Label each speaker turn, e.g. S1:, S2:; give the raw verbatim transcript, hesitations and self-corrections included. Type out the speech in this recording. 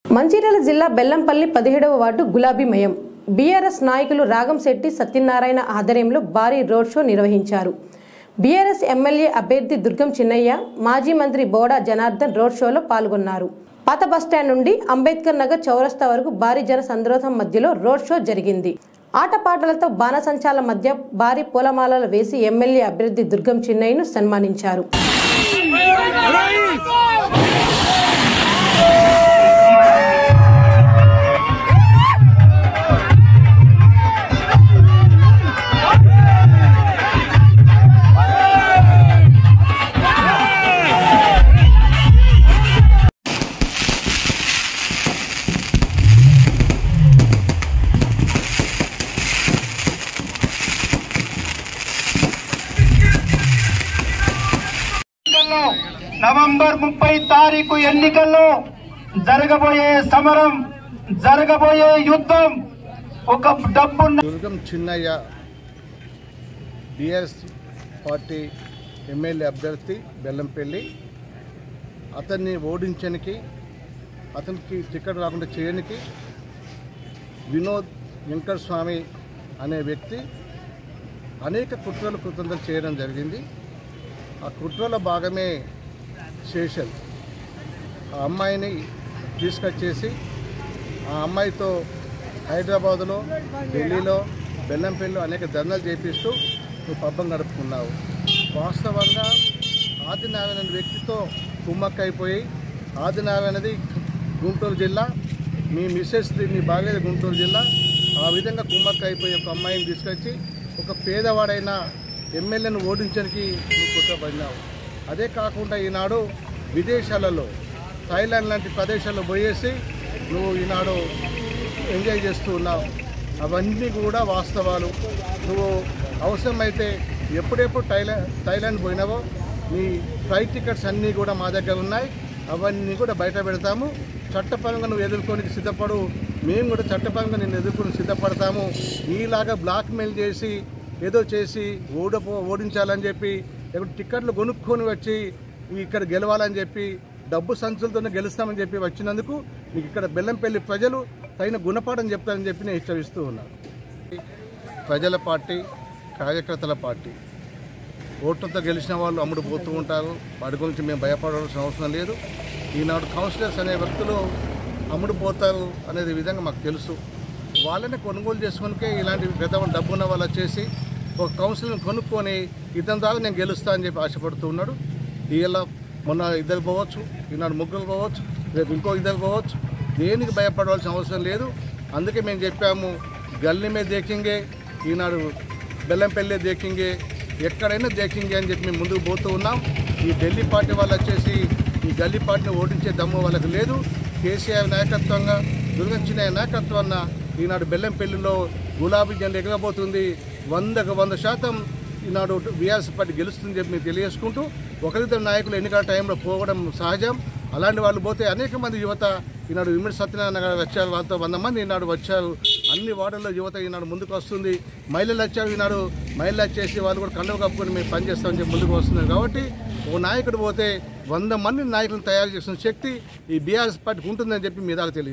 S1: మంచిర్యాల జిల్లా బెల్లంపల్లి పదిహేడవ ward గులాబీమయం BRS నాయకులు రాగంశెట్టి సత్యనారాయణ ఆధ్వర్యంలో భారీ రోడ్ షో నిర్వహించారు. బీఆర్ఎస్ ఎమ్మెల్యే అభ్యర్థి దుర్గం చిన్నయ్య, మాజీ మంత్రి బోడా జనార్దన్ రోడ్ షోలో పాల్గొన్నారు. పాత బస్టాండ్ నుండి అంబేద్కర్ నగర్ చౌరస్తా వరకు భారీ జన సంద్రోహం మధ్యలో రోడ్ షో జరిగింది. ఆటపాటలతో బాణసంచాల మధ్య భారీ పూలమాలలు వేసి ఎమ్మెల్యే అభ్యర్థి దుర్గం చిన్నయ్యను సన్మానించారు.
S2: నవంబర్ ముప్పై తారీఖు ఎన్నికల్లో జరగబోయే సమరం, జరగబోయే యుద్ధం ఒక డబ్బు.
S3: దుర్గం చిన్నయ్య బిఆర్ఎస్ పార్టీ ఎమ్మెల్యే అభ్యర్థి బెల్లంపల్లి. అతన్ని ఓడించడానికి, అతనికి టికెట్ రాకుండా చేయడానికి వినోద్ వెంకటస్వామి అనే వ్యక్తి అనేక కుట్రలు కుతంత్రాలు చేయడం జరిగింది. ఆ కుట్రలో భాగమే శేషల్ ఆ అమ్మాయిని తీసుకొచ్చేసి ఆ అమ్మాయితో హైదరాబాదులో, ఢిల్లీలో, బెల్లంపల్లిలో అనేక ధర్నాలు చేపిస్తూ నువ్వు పబ్బం గడుపుకున్నావు. వాస్తవంగా ఆదినారాయణ అనే వ్యక్తితో కుమ్మక్క అయిపోయి, ఆదినారాయణ అనేది గుంటూరు జిల్లా, మీ మిస్సెస్ మీ బాగేది గుంటూరు జిల్లా, ఆ విధంగా కుమ్మక్క అయిపోయి ఒక అమ్మాయిని తీసుకొచ్చి ఒక పేదవాడైన ఎమ్మెల్యేను ఓడించడానికి నువ్వు కుట్రపడినావు. అదే కాకుండా ఈనాడు విదేశాలలో, థాయిలాండ్ లాంటి ప్రదేశాల్లో పోయేసి నువ్వు ఈనాడు ఎంజాయ్ చేస్తూ ఉన్నావు. అవన్నీ కూడా వాస్తవాలు. నువ్వు అవసరమైతే ఎప్పుడెప్పుడు థాయిలాండ్ థాయిలాండ్ పోయినావో నీ ఫ్లైట్ టికెట్స్ అన్నీ కూడా మా దగ్గర ఉన్నాయి. అవన్నీ కూడా బయట పెడతాము. చట్టపరంగా నువ్వు ఎదుర్కోనికి సిద్ధపడు, మేము కూడా చట్టపరంగా నేను ఎదుర్కొని సిద్ధపడతాము. నీలాగా బ్లాక్మెయిల్ చేసి ఏదో చేసి ఓడపో ఓడించాలని చెప్పి, లేకపోతే టికెట్లు కొనుక్కొని వచ్చి ఇక్కడ గెలవాలని చెప్పి, డబ్బు సంచులతోనే గెలుస్తామని చెప్పి వచ్చినందుకు నీకు ఇక్కడ బెల్లంపల్లి ప్రజలు తగిన గుణపాఠం చెప్తారని చెప్పి నేను హెచ్చరిస్తూ ఉన్నాను. ప్రజల పార్టీ, కార్యకర్తల పార్టీ. ఓట్లతో గెలిచిన వాళ్ళు అమ్ముడు పోతూ ఉంటారు. వాటి గురించి మేము భయపడాల్సిన అవసరం లేదు. ఈనాడు కౌన్సిలర్స్ అనే వ్యక్తులు అమ్ముడు పోతారు అనేది విధంగా మాకు తెలుసు. వాళ్ళని కొనుగోలు చేసుకునికే ఇలాంటి పెద్ద డబ్బున్న వాళ్ళు వచ్చేసి ఒక కౌన్సిలర్ని కొనుక్కొని ఇతని ద్వారా నేను గెలుస్తా అని చెప్పి ఆశపడుతూ ఉన్నాడు. ఇలా మొన్న ఇద్దరు పోవచ్చు, ఈనాడు ముగ్గురు పోవచ్చు, రేపు ఇంకో ఇద్దరు పోవచ్చు. దేనికి భయపడవలసిన అవసరం లేదు. అందుకే మేము చెప్పాము, గల్లీ మీద దేకింగే, ఈనాడు బెల్లంపల్లి దేకింగే, ఎక్కడైనా దేకింగే అని చెప్పి మేము ముందుకు పోతూ ఉన్నాం. ఈ ఢిల్లీ పార్టీ వాళ్ళు వచ్చేసి ఈ గల్లీ పార్టీని ఓడించే దమ్ము వాళ్ళకి లేదు. కేసీఆర్ నాయకత్వంగా, దుర్గం చిన్నయ్య నాయకత్వాన్న ఈనాడు బెల్లంపల్లిలో గులాబీ జెండా ఎగరబోతుంది. వందకు వంద శాతం ఈనాడు బీఆర్ఎస్ పార్టీ గెలుస్తుందని చెప్పి మేము తెలియజేసుకుంటూ, ఒకరిద్దరు నాయకులు ఎన్నికల టైంలో పోవడం సహజం. అలాంటి వాళ్ళు పోతే అనేక మంది యువత ఈనాడు విమర్శ సత్యనారాయణ గారు వచ్చారు, వాళ్ళతో వంద మంది ఈనాడు వచ్చారు. అన్ని వార్డుల్లో యువత ఈనాడు ముందుకు వస్తుంది. మహిళలు వచ్చారు, ఈనాడు మహిళలు వచ్చేసి వాళ్ళు కూడా కండవ కప్పుకొని మేము పనిచేస్తామని చెప్పి ముందుకు వస్తున్నారు. కాబట్టి ఓ నాయకుడు పోతే వంద మంది నాయకులను తయారు చేసిన శక్తి ఈ బీఆర్ఎస్ పార్టీకి ఉంటుందని చెప్పి మీ దాకా తెలియదు.